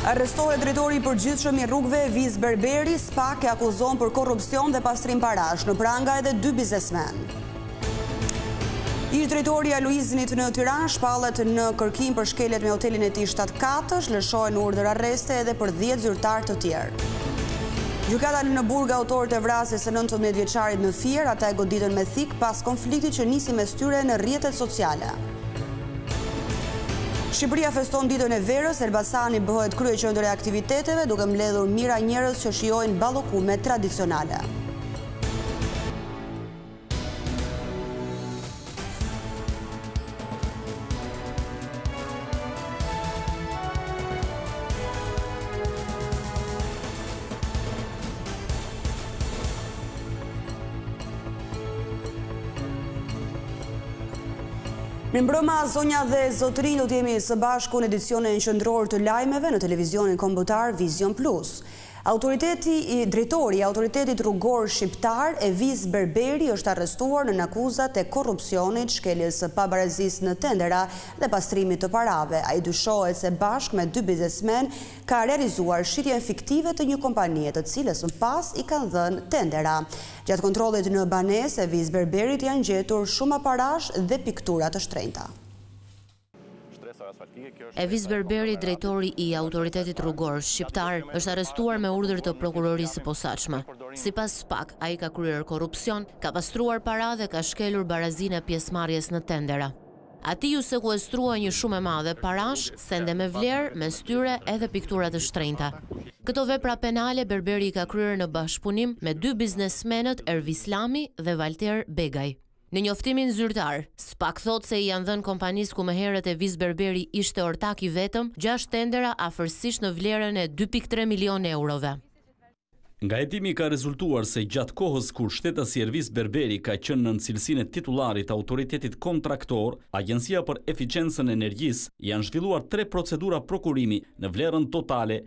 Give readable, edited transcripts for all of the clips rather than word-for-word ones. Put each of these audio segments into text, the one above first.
Arrestohet drejtori i përgjithshëm i rrugëve Viz Berberi, SPAK e akuzon për korrupsion dhe pastrim parash, në pranga edhe 2 biznesmen. Ish drejtori i Aluiznit në Tiranë shpallet në kërkim për shkeljet me hotelin e tij 7 lëshohen urdhër arreste edhe për 10 zyrtar të tjerë. Gjykata në Burg autorët e vrasjes së 19 vjeçarit në Fier, ata e goditën me thik pas konfliktit që nisi mes tyre në rrjetet sociale. Shqipëria feston ditën e verës, Elbasani bëhet kryeqendër e aktiviteteve duke mbledhur mira njerëz që shijojnë ballokume tradicionale. Mirëmbrëma, zonja dhe zotërinj, do t'jemi së bashku në edicionin qendror të lajmeve në televizionin kombëtar Vision Plus. Drejtori i Autoritetit Rrugor Shqiptar Eviz Berberi është arrestuar në akuzat e korrupsionit, shkeljes së pabarazisë në tendera dhe pastrimit të parave. Ai dyshohet se bashkë me 2 biznesmen ka realizuar shitjen fiktive të një kompanie të cilës më pas i kanë dhënë tendera. Gjatë kontrollit në banesë, Eviz Berberit janë gjetur shumë aparash dhe piktura të shtrenjta. Eviz Berberi, drejtori i Autoritetit Rrugor Shqiptar, është arrestuar me urdhër të prokurorisë së posaçme. Sipas SPAK, ai ka kryer korrupsion, ka pastruar para dhe ka shkelur barazinë e pjesëmarrjes në tendera. Atij u sekuestrua një shumë e madhe parash, sende me vlerë, mes tyre edhe piktura të shtrenjta. Këto vepra penale Berberi ka kryer në bashkëpunim me 2 biznesmenët Ervislami dhe Valter Begaj. Në njoftimin zyrtar, SPAK thot se i janë dhënë kompanisë ku më herët Eviz Berberi ishte ortak i vetëm 6 tendera afërsisht në vlerën e 2.3 milion eurove. Nga hetimi ka rezultuar se gjatë kohës kur shtetësi Eviz Berberi ka qenë në cilësinë e titularit autoritetit kontraktor, Agjencia për Eficiencën e Energjisë janë zhvilluar 3 procedura prokurimi në vlerën totale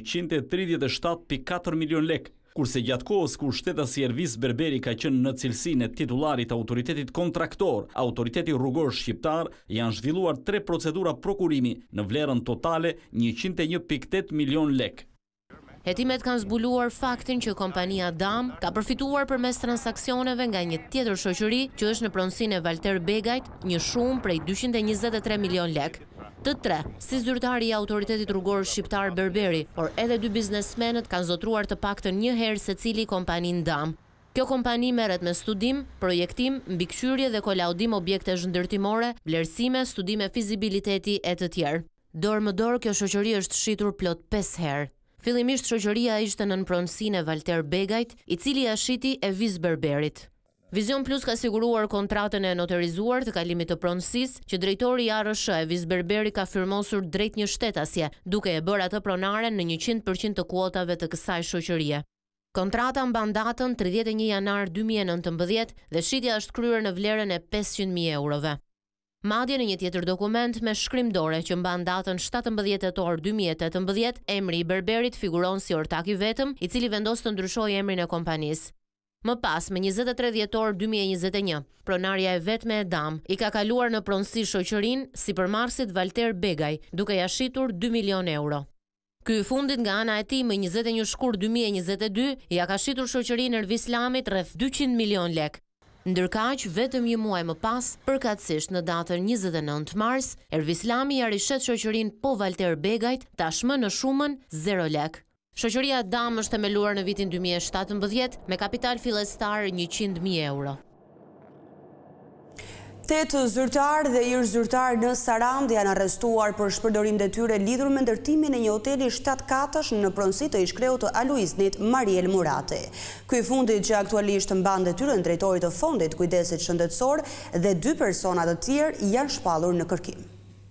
137.4 milion lek. Kurse gjatë kohës kur shtetësi Eviz Berberi ka qenë në cilësinë e titularit autoritetit kontraktor, Autoriteti Rrugor Shqiptar, janë zhvilluar 3 procedura prokurimi në vlerën totale 101.8 milion lek. Hetimet kanë zbuluar faktin që kompania DAM ka përfituar përmes transaksioneve nga një tjetër shoqëri që është në pronësinë e Valter Begajt, një shumë prej 223 milion lek. Të tre, si zyrtari i Autoritetit Rrugor Shqiptar Berberi, por edhe 2 biznesmenët kanë zotruar të paktën një herë secili kompaninë DAM. Kjo kompani merret me studim, projektim, mbikëqyrje dhe kolaudim objekte zhndërtimore, vlerësime, studime fizibiliteti e të tjerë. Dorë më dorë kjo shoqëri është shitur plot 5 herë. Fillimisht shoqëria ishte nën pronësinë e Valter Begajt, i cili ia shiti Eviz Berberit. Vision Plus ka siguruar kontratën e noterizuar të kalimit të pronësisë që drejtori i ARSH Eviz Berberi ka firmosur drejt një shtetasje, duke e bërë atë pronare në 100% të kuotave të kësaj shoqërie. Kontrata mban datën 31 janar 2019 dhe shitja është kryer në vlerën e 500.000 eurove. Madje në një tjetër dokument me shkrimdore që mban datën 17 tetor 2018, emri i Berberit figuron si ortak i vetëm, i cili vendos të ndryshojë emrin e kompanisë. Më pas, me 23 dhjetor 2021, pronarja e vetme e DAM i ka kaluar në pronësi shoqërinë sipërmarrësit Valter Begaj, duke ja shitur 2 milion euro. Ky i fundit nga ana e tij më 21 shkurt 2022 ja ka shitur shoqërinë Ervislamit rreth 200 milion lek. Ndërkaq, vetëm një muaj më pas, përkatësisht në datën 29 mars, Ervislami ja rishet shoqërinë po Valter Begajt, tashmë në shumën 0 lek. Shoqëria DAM është themeluar në vitin 2017 me kapital fillestar 100.000 euro. 8 zyrtar dhe ish zyrtar në Sarand janë arrestuar për shpërdorim detyre lidhur me ndërtimin e një hoteli 7 katësh në pronësi të ish-kreut të Aluiznit Mariel Murati. Ky i fundit që aktualisht mban detyrën drejtorit të Fondit Kujdesit Shëndetësor dhe 2 persona të tjerë janë shpallur në kërkim.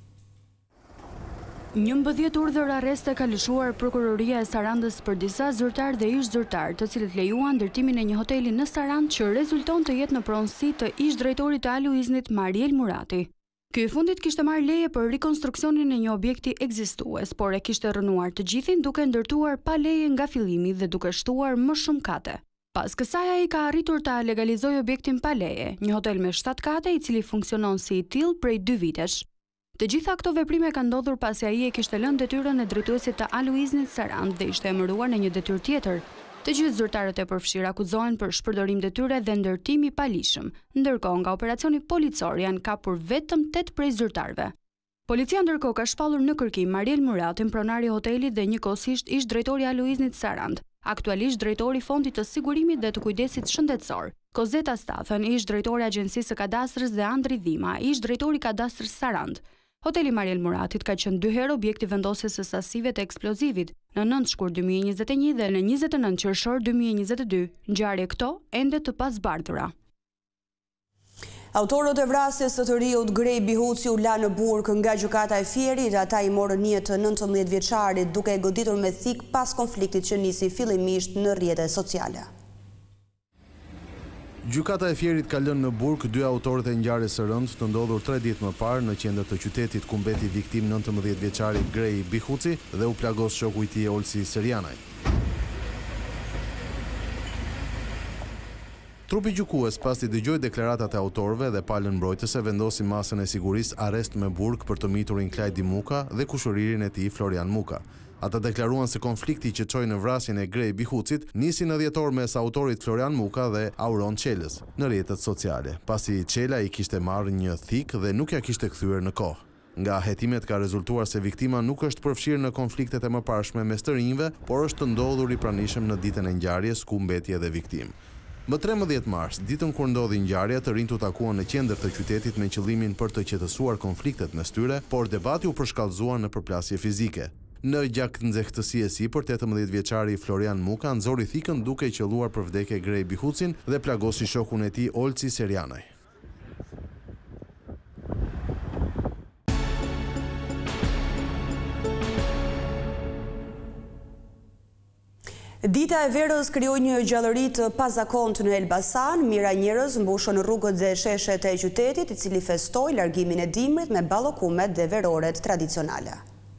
11 urdhër arreste ka lëshuar prokuroria e Sarandës për disa zyrtar dhe ish zyrtar, të cilët lejuan ndërtimin e një hoteli në Sarandë që rezulton të jetë në pronësi të ish drejtorit të Aluiznit Mariel Murati. Ky i fundit kishte marrë leje për rikonstruksionin e një objekti ekzistues, por e kishte rënuar të gjithin duke ndërtuar pa leje nga fillimi dhe duke shtuar më shumë kate. Pas kësaj ai ka arritur ta legalizojë objektin pa leje, një hotel me 7 kate i cili funksionon si i tillë prej 2 vitesh. Të gjitha këto veprime kanë ndodhur pasi ai e kishte lënë detyrën e drejtuesit të Aluiznit Sarand dhe ishte emëruar në një detyrë tjetër. Të gjithë zyrtarët e përfshirë akuzohen për shpërdorim detyre dhe ndërtim i palishëm, ndërkohë nga operacioni policor janë kapur vetëm 8 prej zyrtarëve. Policia ndërkohë ka shpallur në kërkim Mariel Muratin, pronari i hotelit dhe njëkohësisht ish drejtori i Aluiznit Sarand, aktualisht drejtori i Fondit të Sigurimit dhe të Kujdesit Shëndetësor. Kozeta Stathën, ish drejtori i Agjencisë së Kadastrës dhe Andri Dhima, ish drejtori i Kadastrës Sarand. Hoteli Mariel Muratit ka qenë 2 herë objekti vendosjes së sasive të eksplozivit, në 9 shkurt 2021 dhe në 29 qershor 2022. Ngjarje këto ende të pasbardhura. Autorët e vrasjes së të riut Grej Bihuci u lanë në burg nga gjykata e Fierit, ata i morën jetë të 19 vjeçarit duke e goditur me thik pas konfliktit që nisi fillimisht në rrjetet sociale. Gjykata e Fierit ka lënë në burg 2 autorët e ngjarjes së rëndë të ndodhur 3 ditë më parë në qendër të qytetit ku mbeti viktim 19 vjeçari Grej Bihuci dhe u plagos shoku i tij Olsi Serianaj. Trupi gjykues pasi dëgjoi deklaratat e autorëve dhe palën mbrojtëse vendosi masën e sigurisë arrest me burg për të miturin Klajdi Muka dhe kushëririn e tij Florian Muka. Ata deklaruan se konflikti që çoi në vrasjen e Grej Bihucit nisi në dhjetor mes autorit Florian Muka dhe Auron Çelës në rrjetet sociale, pasi Çela i kishte marrë një thik dhe nuk ja kishte kthyer në kohë. Nga hetimet ka rezultuar se viktima nuk është përfshirë në konfliktet e mëparshme mes të rinjve, por është ndodhur i pranishëm në ditën e ngjarjes ku mbeti edhe viktim. Më 13 mars, ditën kur ndodhi ngjarja, të rinjt u takuan në qendër të qytetit me qëllimin për të qetësuar konfliktet mes tyre, por debati u përshkallëzua në përplasje fizike. Në gjak nxehtësi e sipër, 18 vjeçari Florian Muka nxori thikën duke qelluar për vdekje Grej Bihucin dhe plagosi shokun e tij Olsi Serianaj. Dita e verës krijoi një gjallëri të pazakontë në Elbasan, mira njerëz mbushën rrugët dhe sheshet e qytetit, i cili festoi largimin e dimrit me ballokumet dhe veroret tradicionale.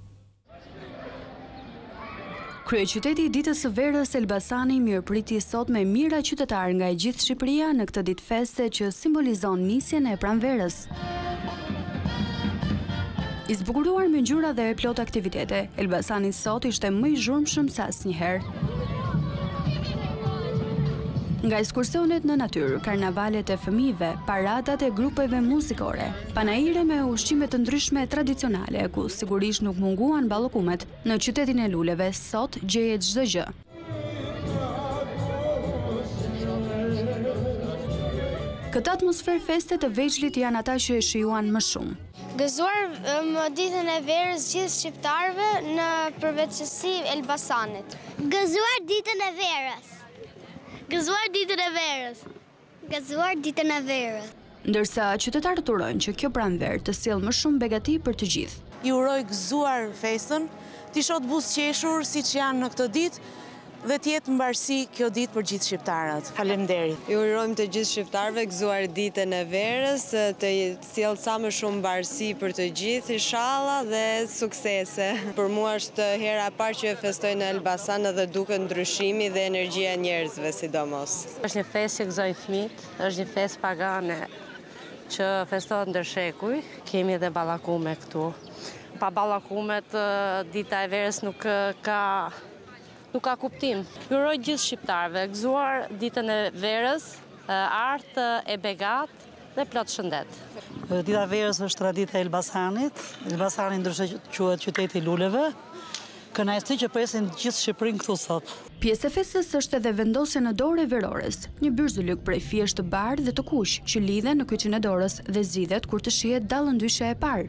Kryeqyteti i ditës së verës Elbasani mirëpriti sot me mira qytetarë nga e gjithë Shqipëria në këtë ditë feste që simbolizon nisjen e pranverës. I zbukuruar me ngjyra dhe plot aktivitete, Elbasani sot ishte më i zhurmshëm se asnjëherë. Nga ekskursionet në natyrë, karnavalet e fëmijëve, paradat e grupeve muzikore, panaire me ushqime të ndryshme tradicionale, ku sigurisht nuk munguan ballokumet, në qytetin e luleve sot gjehet çdo gjë. Këtë atmosferë feste të veçlit janë ata që e shijuan më shumë. Gëzuar ditën e verës gjithë shqiptarëve në përveçësi Elbasanit. Gëzuar ditën e verës. Gëzuar ditën e verës. Gëzuar ditën e verës. Ndërsa qytetarët urojnë që kjo pranverë të sjellë më shumë begati për të gjithë. I uroj gëzuar festën, t'i shoh buzëqeshur siç janë në këtë ditë dhe t'jetë mbarësi kjo ditë për gjithë shqiptarët. Faleminderit. Ju urojmë të gjithë shqiptarëve gëzuar ditën e verës, të sjellë sa më shumë mbarësi për të gjithë, inshallah, dhe suksese. Për mua është hera e parë që e festoj në Elbasan dhe duket ndryshimi dhe energjia e njerëzve sidomos. Është një festë që gëzojnë fëmijët, është një festë pagane që festohet ndër shekuj. Kemi edhe ballakume këtu. Pa ballakumet dita e verës nuk ka kuptim. Uroj gjithë shqiptarëve gëzuar ditën e verës, artë e begat dhe plot shëndet. Dita e verës është tradita e Elbasanit. Elbasani ndryshe quhet qyteti i luleve. Kënaqësi që presin gjithë Shqipërinë këtu sot. Pjesë e festës është edhe vendosja në dorë e verores, një byrzuluk prej fiesh të bardhë dhe të kuq që lidhen në kyçin e dorës dhe zgjidhet kur të shihet dallëndyshja e parë.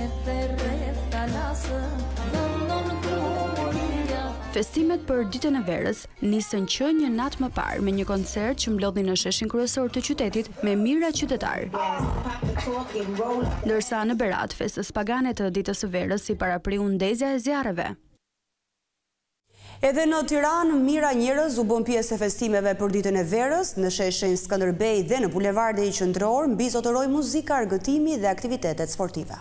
Festimet për ditën e verës nisën që një natë më parë me një koncert që mblodhi në sheshin kryesor të qytetit me mira qytetarë. Ndërsa në Berat, festës pagane të ditës së verës si parapriu ndezja e zjarreve. Edhe në Tiranë, mira njerëz u bën pjesë e festimeve për ditën e verës, në sheshin Skënderbej dhe në bulevardin qendror mbizotëroi muzika, argëtimi dhe aktivitetet sportive.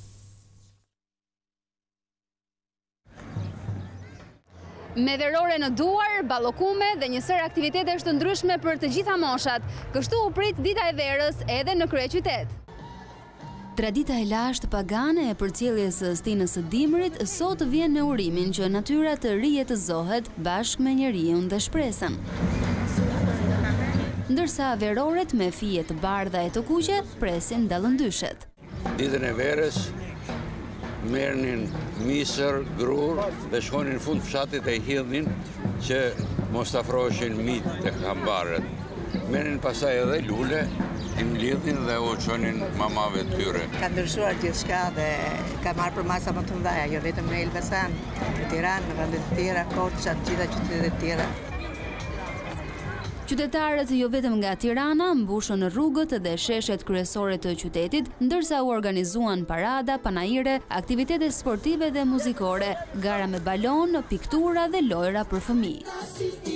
Me verore në duar, ballokume dhe një sër aktivitetesh të ndryshme për të gjitha moshat. Kështu u prit dita e verës edhe në kryeqytet. Tradita e lashtë pagane e përcjelljes së stinës së dimrit sot vjen me urimin që natyra të rijetëzohet bashkë me njeriun dhe shpresën. Ndërsa veroret me fije të bardha e të kuqe presin dallëndyshet. Ditën e verës merrnin misër, grur dhe shkonin në fund fshatit e hidhnin që mos të afroheshin mit të kambarët. Merrnin pastaj edhe lule, i mlidhin dhe u çonin mamave të tyre. Ka ndryshuar gjithçka dhe ka marrë për masa më të mëdha, jo vetëm në Elbasan, në Tiranë, në vende të tjera, Korça, të gjitha qytetet e tjera. Qytetarët jo vetëm nga Tirana mbushën rrugët dhe sheshet kryesore të qytetit, ndërsa u organizuan parada, panajire, aktivitete sportive dhe muzikore, gara me balon, piktura dhe lojra për fëmijë.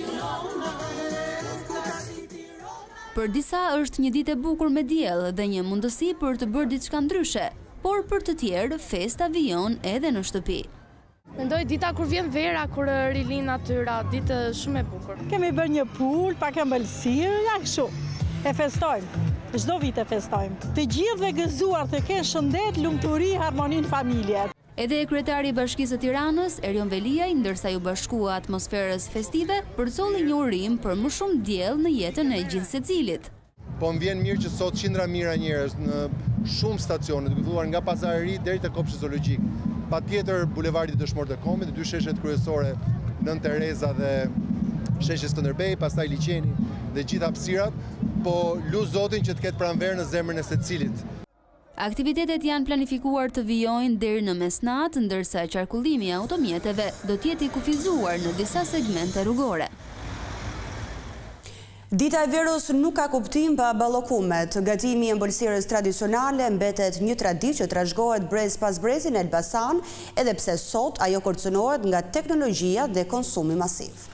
Për disa është një ditë e bukur me diell dhe një mundësi për të bërë diçka ndryshe, por për të tjerë festa vijon edhe në shtëpi. Mendoj dita kur vjen vera, kur rilin natyra, ditë shumë e bukur. Kemi bërë një pul, pak ëmbëlsirë, ja kështu. E festojmë. Çdo vit e festojmë. Të gjithë dhe gëzuar të kenë shëndet, lumturi, harmoninë familje. Edhe kryetari i Bashkisë së Tiranës, Erion Veliaj, ndërsa ju bashkua atmosferës festive, përcolli një urim për më shumë diell në jetën e gjithë secilit. Po më vjen mirë që sot qindra mijëra njerëz në shumë stacione, të filluar nga Pazari deri te Kopshti Zoologjik. Patjetër bulevardi Dëshmorët e Kombit, dy sheshet kryesore, Nën Tereza dhe sheshi Skënderbej, pastaj Liçeni dhe gjithë hapësirat, po lut Zotin që të ketë pranverë në zemrën e secilit. Aktivitetet janë planifikuar të vijojnë deri në mesnatë, ndërsa qarkullimi i automjeteve do të jetë i kufizuar në disa segmente rrugore. Dita e verës nuk ka kuptim pa ballokumet. Gatimi i ëmbëlsirës tradicionale mbetet një traditë që trashëgohet brez pas brezi në Elbasan, edhe pse sot ajo kërcënohet nga teknologjia dhe konsumi masiv.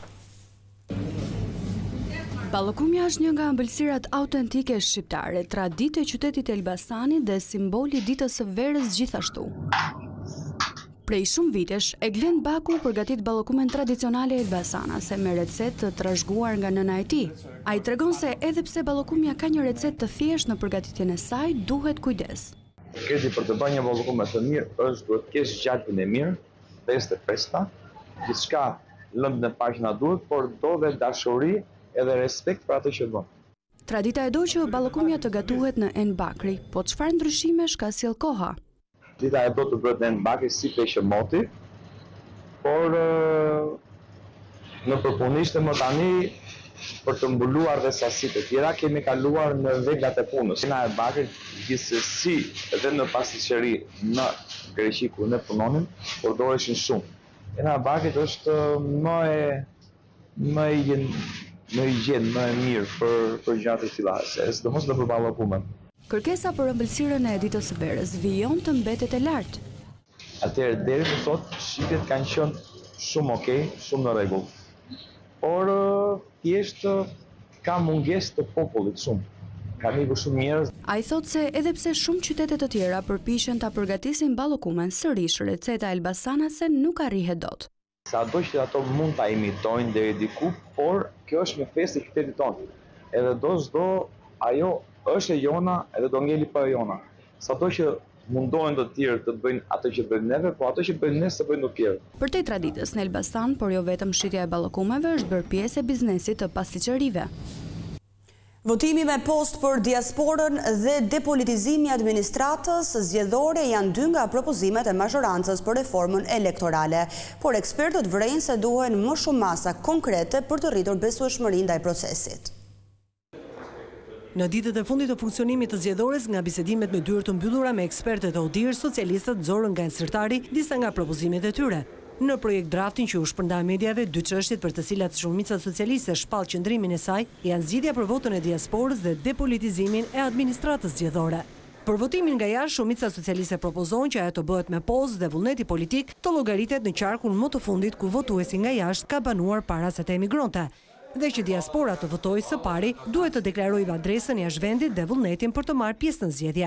Ballokumja është një nga ëmbëlsirat autentike shqiptare, traditë e qytetit Elbasanit dhe simboli ditës së verës gjithashtu. Prej shumë vitesh, Eglen Baku përgatit ballokumen tradicionale elbasanase me recetë të trashëguar nga nëna e tij. Ai tregon se edhe pse ballokumja ka një recetë të thjeshtë në përgatitjen e saj, duhet kujdes. Kredi për të bërë një ballokum të mirë është duhet të kesh gjatjen e mirë, festë e freskëta, gjithçka lëndë në parë që na duhet, por do dhe dashuri edhe respekt për atë që bën. Tradita e do që ballokumja të gatuhet në En Bakri, po çfarë ndryshimesh ka sjell koha? Tradita e do të bëhet në En Bakri si peshë moti, por në përpunishte më tani për të mbuluar dhe sasitë e tjera kemi kaluar në veglat e punës. Në En Bakri gjithsesi edhe në pasticëri në Greqi ku ne punonim, përdoreshin shumë. En Bakri është më higjen, më e mirë për gjatë të tilla, sidomos në ballokumen. Kërkesa për ëmbëlsirën e ditës së verës vijon të mbetet e lartë. Atëherë deri më sot shitjet kanë qenë shumë okay, shumë në rregull. Por thjesht ka mungesë të popullit shumë. Ka ikur shumë njerëz. Ai thotë se edhe pse shumë qytete të tjera përpiqen ta përgatisin ballokumen, sërish receta elbasanase nuk arrihet dot. Sado që ato mund ta imitojnë deri diku, por kjo është me festë e qytetit tonë. Edhe do ajo është e jona, edhe do ngeli pa e jona. Sado që mundohen të tjerë të bëjnë ato që bëjnë neve, po ato që bëjnë ne të bëjnë nuk tjerë. Përtej traditës në Elbasan, por jo vetëm shitja e ballokumeve është bërë pjesë e biznesit të pasticërive. Votimi me post për diasporën dhe depolitizimi i administratës zgjedhore janë dy nga propozimet e mazhorancës për reformën elektorale, por ekspertët vrejnë se duhen më shumë masa konkrete për të rritur besueshmërinë ndaj procesit. Në ditët e fundit të funksionimit të zgjedhores, nga bisedimet me dyert të mbyllura me ekspertët e ODIHR, socialistët zorën nga sërtari disa nga propozimet e tyre. Në projekt draftin që u shpërnda mediave, dy çështjet për të cilat shumica socialiste shpall qëndrimin e saj janë zgjidhja për votën e diasporës dhe depolitizimin e administratës zgjedhore. Për votimin nga jashtë, shumica socialiste propozon që ajo të bëhet me pozë dhe vullneti politik të llogaritet në qarkun më të fundit ku votuesi nga jashtë ka banuar para se të emigronte, dhe që diaspora të votojë së pari duhet të deklarojë adresën jashtë vendit dhe vullnetin për të marrë pjesë në zgjedhje.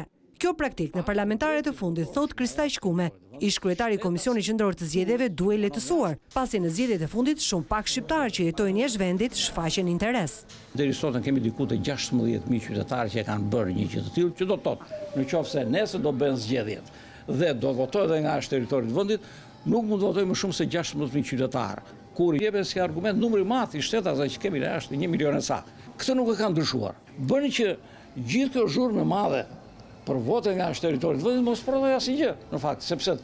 Kjo praktik në parlamentarët e fundit, thot Kristaj Shkume, ish kryetari i Komisionit Qendror të Zgjedhjeve, duhej lehtësuar, pasi në zgjedhjet e fundit shumë pak shqiptarë që jetojnë jashtë vendit shfaqen interes. Deri sot kemi diku të 16.000 qytetarë që kanë bërë një gjë të tillë, që do të thotë, nëse nesër do bëhen zgjedhjet dhe do votojë edhe nga jashtë territorit të vendit, nuk mund të votojë më shumë se 16.000 qytetarë. Kur jepet si argument numri madh i shtetave që kemi jashtë 1 milion e sa. Këtë nuk e kanë ndryshuar. Bëni që gjithë kjo zhurmë e madhe për vote nga jashtë territorit të vendit mos prodhoj asnjë, në fakt, sepse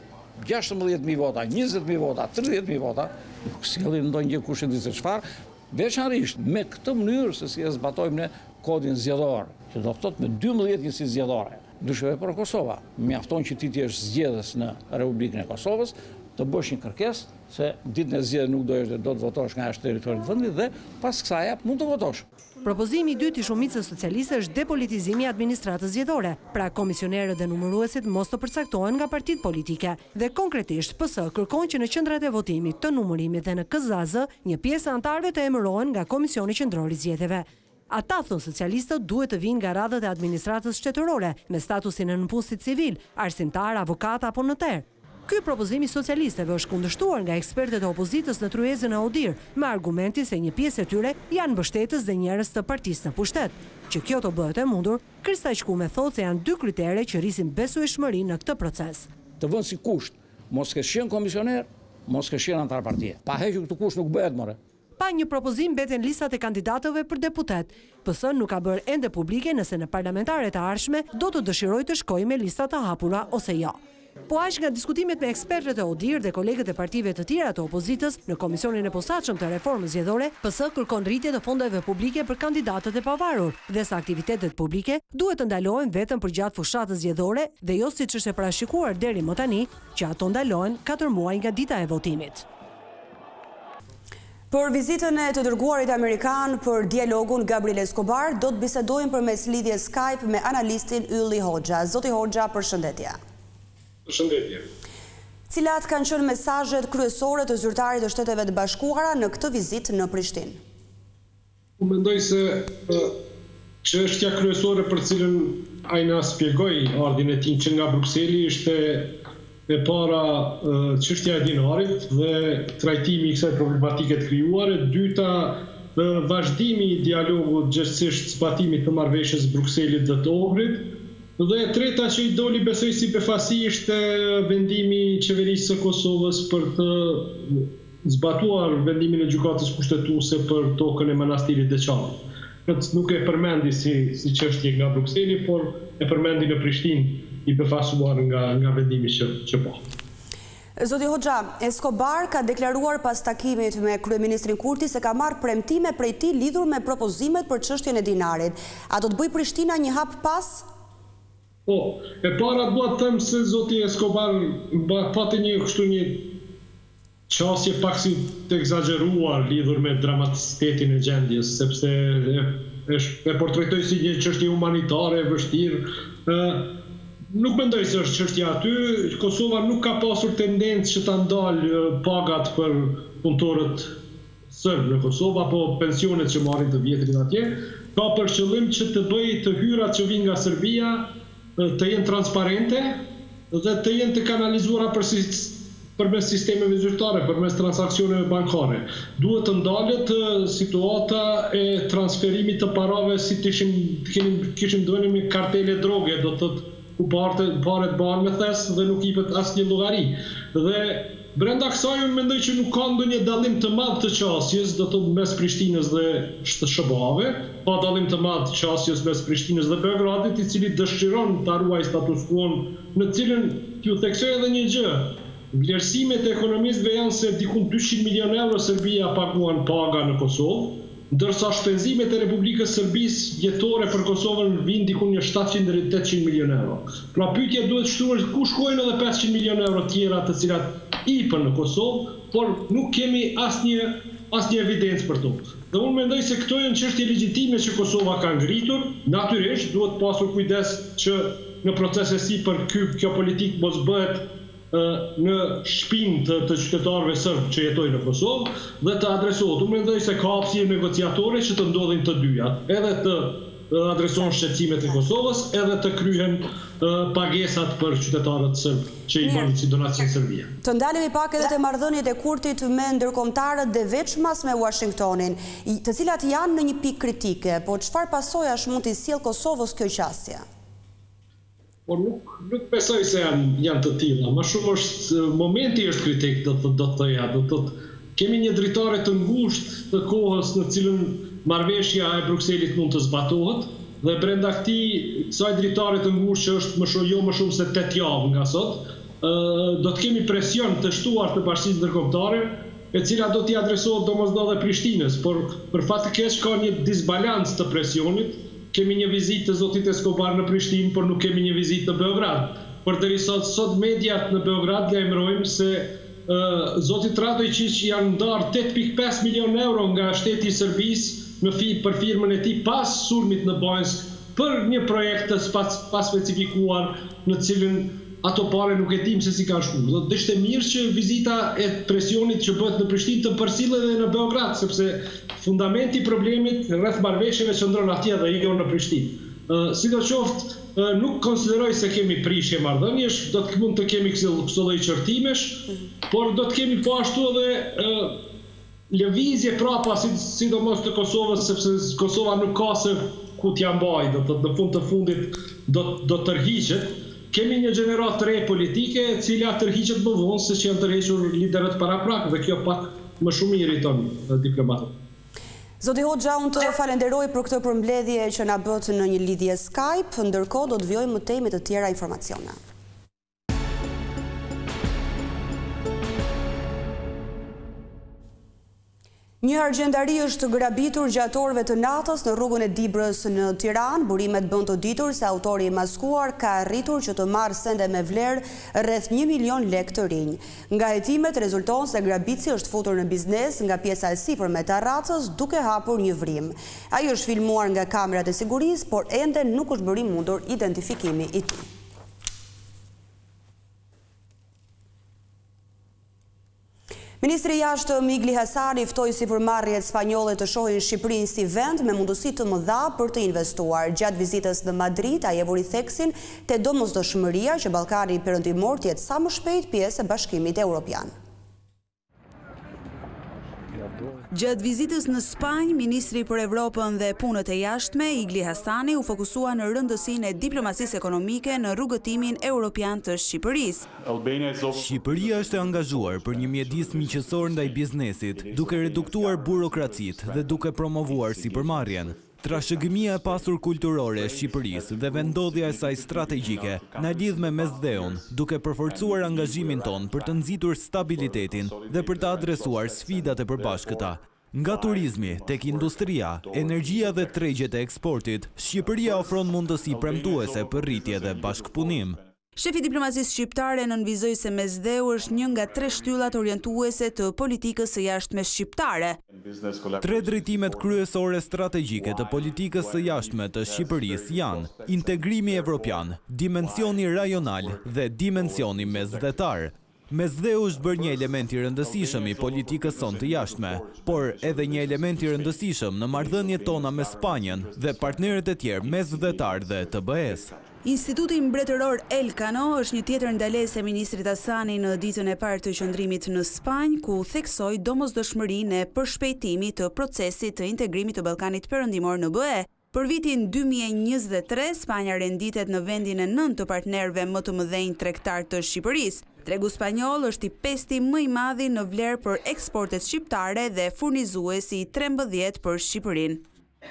16.000 vota, 20.000 vota, 30.000 vota, nuk sjellin ndonjë kush e di se çfarë, veçanërisht me këtë mënyrë se si e zbatojmë ne kodin zgjedhor, që do të thotë me 12 njësi zgjedhore. Dysheve për Kosova, mjafton që ti jesh zgjedhës në Republikën e Kosovës, të bësh një kërkesë se ditën e zgjedhjes nuk do të votosh nga jashtë territorit të vendit dhe pas kësaj mund të votosh. Propozimi i dytë i shumicës socialiste është depolitizimi i administratës zgjedhore, pra komisionerët dhe numëruesit mos të përcaktohen nga partitë politike. Dhe konkretisht PS kërkon që në qendrat e votimit, të numërimit dhe në KZAZ, një pjesë e anëtarëve të emërohen nga Komisioni Qendror i Zgjedhjeve. Ata, thon socialistët, duhet të vinë nga radhët e administratës shtetërore, me statusin e nënpunësit civil, arsimtar, avokat apo notar. Ky propozim i socialistëve është kundërshtuar nga ekspertët e opozitës në tryezën e Odir, me argumentin se një pjesë e tyre janë mbështetës dhe njerëz të partisë në pushtet. Që kjo të bëhet e mundur, Kristaj Shkume thotë se janë dy kritere që rrisin besueshmërinë në këtë proces. Të vënë si kusht, mos kesh qenë komisioner, mos kesh qenë antar partie. Pa hequr këtë kusht nuk bëhet more. Pa një propozim mbeten listat e kandidatëve për deputet. PS nuk ka bërë ende publike nëse në parlamentaret e ardhshme do të dëshirojë të shkojë me lista të hapura ose jo. Po aq nga diskutimet me ekspertët e Odir dhe kolegët e partive të tjera të opozitës në Komisionin e Posaçëm të Reformës Zgjedhore, PS kërkon rritje të fondeve publike për kandidatët e pavarur dhe sa aktivitetet publike duhet të ndalohen vetëm për gjatë fushatës zgjedhore dhe jo siç është e parashikuar deri më tani, që ato ndalohen 4 muaj nga dita e votimit. Për vizitën e të dërguarit amerikan për dialogun Gabriel Escobar, do të bisedojnë përmes lidhjes Skype me analistin Ylli Hoxha. Zoti Hoxha, përshëndetje. Përshëndetje. Cilat kanë qenë mesazhet kryesore të zyrtarit të Shteteve të Bashkuara në këtë vizitë në Prishtinë? Unë mendoj se çështja kryesore për cilën ai na shpjegoi ardhin e tij që nga Brukseli ishte e para çështja e dinarit dhe trajtimi i kësaj problematike të krijuar, e dyta vazhdimi i dialogut gjithsesi zbatimit të marrëveshjes Brukselit dhe të Ohrit, dhe e treta që i doli besoj si befasi ishte vendimi i qeverisë së Kosovës për të zbatuar vendimin e gjykatës kushtetuese për tokën e manastirit Deçanit. Këtë nuk e përmendi si çështje nga Brukseli, por e përmendi në Prishtinë i befasuar nga vendimi që po. Zoti Hoxha, Escobar ka deklaruar pas takimit me kryeministrin Kurti se ka marrë premtime prej tij lidhur me propozimet për çështjen e dinarit. A do të bëjë Prishtina një hap pas? Po, e para dua të them se zoti Escobar pati një qasje pak si të egzageruar lidhur me dramaticitetin e gjendjes, sepse e portretoi si një çështje humanitare e vështirë. Nuk mendoj se është çështja aty. Kosova nuk ka pasur tendencë që ta ndalë pagat për punëtorët sërbë në Kosovë apo pensionet që marrin të vjetrit atje. Ka për qëllim që të bëjë të hyrat që vijnë nga Serbia të jenë transparente dhe të jenë të kanalizuara përmes sistemeve zyrtare, përmes transaksioneve bankare. Duhet të ndalet situata e transferimit të parave si kishim dhënë me kartele droge, do të thotë ku paret bahen me thes dhe nuk jepet asnjë llogari. Dhe brenda kësaj unë mendoj që nuk ka ndonjë dallim të madh të qasjes, do të thotë mes Prishtinës dhe SHBA-ve, pa dallim të madh të qasjes mes Prishtinës dhe Beogradit, i cili dëshiron ta ruajë status quo, në cilën t'ju theksoj edhe një gjë. Vlerësimet e ekonomistëve janë se diku 200 milion euro Serbia paguan paga në Kosovë, ndërsa shpenzimet e Republikës Serbisë jetore për Kosovën vinë diku në 700 deri 800 milion euro. Pra pyetja duhet shtuar ku shkojnë edhe 500 milion euro tjera të cilat ipën në Kosovë, por nuk kemi asnjë evidencë për to. Dhe unë mendoj se këto janë çështje legjitime që Kosova ka ngritur. Natyrisht duhet pasur kujdes që në procese sipër kjo politikë mos bëhet në shpinë të qytetarëve sërbë që jetojnë në Kosovë dhe të adresohet. Unë mendoj se ka hapësirë negociatore që të ndodhin të dyja, edhe të adresohen shqetësimet e Kosovës edhe të kryhen pagesat për qytetarët sërbë që i bën si donacion Serbia. Të ndalemi pak edhe te marrëdhëniet e Kurtit me ndërkombëtarët dhe veçmas me Washingtonin, të cilat janë në një pikë kritike, po çfarë pasojash mund t'i sjellë Kosovës kjo qasje? Por nuk besoj se janë të tilla. Më shumë momenti është kritik, do të thoya, do të kemi një dritare të ngushtë të kohës në cilën marrëveshja e Brukselit mund të zbatohet dhe brenda kësaj dritare të ngushtë që është jo më shumë se 8 javë nga sot, do të kemi presion të shtuar të Bashkisë Ndërkombëtare, e cila do t'i adresohet domosdoshmë Prishtinës, por për fat të keq ka një disbalancë të presionit. Kemi një vizitë të zotit Escobar në Prishtinë, por nuk kemi një vizitë në Beograd. Përderisa sot mediat në Beograd lajmërojnë se zoti Radojčić janë ndarë 8.5 milion euro nga shteti i Serbisë për firmën e tij pas sulmit në Banjsk për një projekt të paspecifikuar në cilin ato pare nuk e dim se si kanë shkuar. Do të ishte mirë që vizita e presionit që bëhet në Prishtinë të përcillet edhe në Beograd, sepse fundamenti i problemit rreth marrëveshjeve qëndron atje dhe jo në Prishtinë. Sidoqoftë, nuk konsideroj se kemi prishje marrëdhëniesh, do të mund të kemi këto lloj qërtimesh, por do të kemi po ashtu edhe lëvizje prapa, sidomos të Kosovës, sepse Kosova nuk ka se ku t'ja mbaj, do të në fund të fundit do tërhiqet. Kemi një gjenerat të re politike, e cila tërhiqet më vonë se që janë tërhequr liderët paraprak, dhe kjo pak më shumë irriton diplomatët. Zoti Hoxha, unë të falenderoj për këtë përmbledhje që na bët në një lidhje Skype, ndërkohë do të vjojmë më temi të tjera informacione. Një argjendari është grabitur gjatë orëve të natës në rrugën e Dibrës në Tiranë. Burimet bën të ditur se autori i maskuar ka arritur që të marrë sende me vlerë rreth 1 milion lekë të rinj. Nga hetimet rezulton se grabitësi është futur në biznes nga pjesa e sipërme të arracës duke hapur një vrim. Ai është filmuar nga kamerat e sigurisë, por ende nuk është bërë mundur identifikimi i tij. Ministri i Jashtëm Igli Hasani ftoi sipërmarrjet spanjolle të shohin Shqipërinë si vend me mundësi të mëdha për të investuar. Gjatë vizitës në Madrid, ai e vuri theksin te domosdoshmëria që Ballkani Perëndimor të jetë sa më shpejt pjesë e Bashkimit Evropian. Gjatë vizitës në Spanjë, Ministri për Evropën dhe Punët e Jashtme, Igli Hasani, u fokusua në rëndësinë e diplomacisë ekonomike në rrugëtimin evropian të Shqipërisë. Shqipëria është e angazhuar për një mjedis miqësor ndaj biznesit, duke reduktuar burokracitë dhe duke promovuar sipërmarrjen. Trashëgimia e pasur kulturore e Shqipërisë dhe vendodhja e saj strategjike na lidh me Mesdheun, duke përforcuar angazhimin ton për të nxitur stabilitetin dhe për të adresuar sfidat e përbashkëta. Nga turizmi, tek industria, energjia dhe tregjet e eksportit, Shqipëria ofron mundësi premtuese për rritje dhe bashkëpunim. Shefi diplomacisë shqiptare nënvizoi se Mesdheu është një nga 3 shtyllat orientuese të politikës së jashtme shqiptare. 3 drejtimet kryesore strategjike të politikës së jashtme të Shqipërisë janë integrimi evropian, dimensioni rajonal dhe dimensioni mesdhetar. Mesdheu është bërë një element i rëndësishëm i politikës sonë të jashtme, por edhe një element i rëndësishëm në marrëdhëniet tona me Spanjën dhe partnerët e tjerë mesdhetar dhe TBE-s. Instituti Mbretëror Elcano është një tjetër ndalesë e ministrit Hasani në ditën e parë të qëndrimit në Spanjë, ku theksoi domosdoshmërinë e përshpejtimit të procesit të integrimit të Ballkanit Perëndimor në BE. Për vitin 2023, Spanja renditet në vendin e 9 të partnerëve më të mëdhenj tregtar të Shqipërisë. Tregu spanjoll është i 5-ti më i madhi në vlerë për eksportet shqiptare dhe furnizuesi i 13 për Shqipërinë.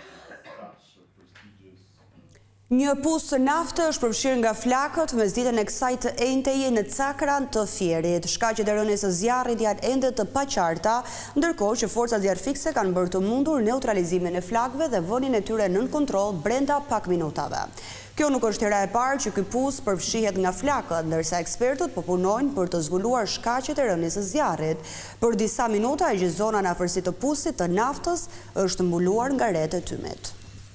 Një pusë nafte është përfshirë nga flakët mes ditën e kësaj të enteje në cakran të Fierit. Shkaqet e rënies së zjarrit janë ende të paqarta, ndërkohë që forcat zjarrfikse kanë bërë të mundur neutralizimin e flakëve dhe vënien e tyre nën kontroll brenda pak minutave. Kjo nuk është hera e parë që ky pusë përfshihet nga flakët, ndërsa ekspertët po punojnë për të zbuluar shkaqet e rënies së zjarrit. Për disa minuta e gjithë zona në afërsi të pusit të naftës është mbuluar nga rreth e tymit.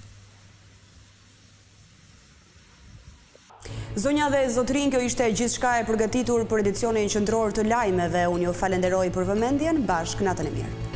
Zonja dhe zotrin, kjo ishte gjithçka e përgatitur për edicionin qendror të lajmeve. Unë ju falenderoj për vëmendjen, bashkë natën e mirë.